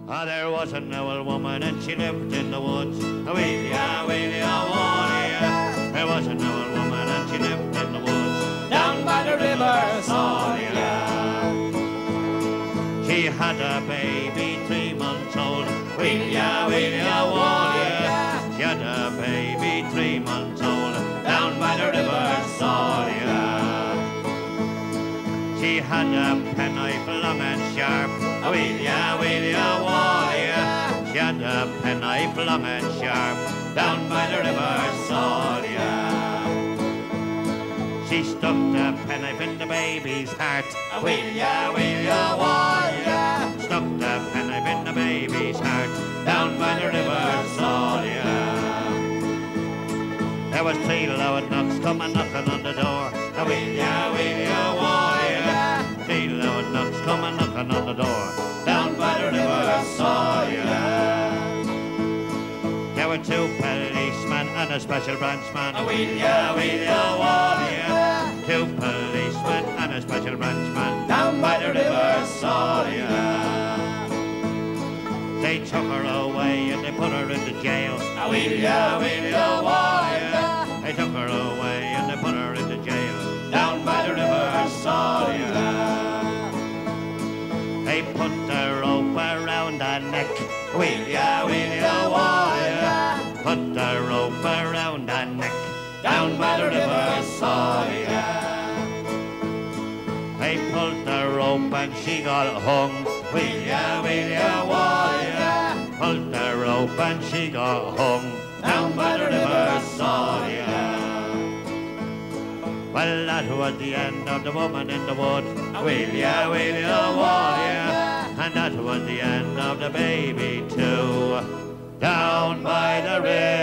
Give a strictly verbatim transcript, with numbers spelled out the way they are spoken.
Ah, there was an old woman and she lived in the woods. Weila, Weila, Waile. There was an old woman and she lived in the woods down by the river Waile. She had a baby three months old. Weila, Weila, Waile. She had a baby three months old down by the river Waile. She had a penknife long and sharp. Weila, Weila, Waile. She had a penknife long and sharp down by the river Waile. She stuck the penknife in the baby's heart. Weila, Weila, Waile. Stuck the penknife in the baby's heart down by the river Waile. There was three loud knocks coming knocking on the door. Weila, Weila, Waile. Three loud knocks coming knocking on the door down by the river Waile. There were two policemen and a special branchman. Weila, Weila, Waile. Two policemen and a special branchman down by the river Waile. They took her away and they put her into jail. Weila, Weila, Waile. They took her away and they put her into jail down by the river Waile. They put the rope around her neck. Weila, Weila, Waile. Put the rope around her neck down by the river Waile. They pulled the rope and she got hung. Weila, Weila, Waile. Pulled the rope and she got hung down by the river Waile. Well, that was the end of the woman in the wood. Weila, Weila, Waile. And that was the end of the baby too, down by the river.